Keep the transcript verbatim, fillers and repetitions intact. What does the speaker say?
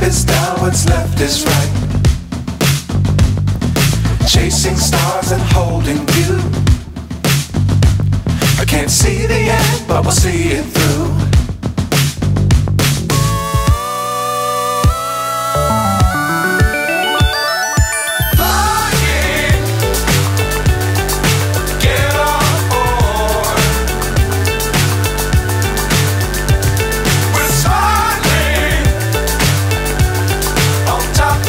is down, what's left is right. Chasing stars and holding you. I can't see the end, but we'll see it through.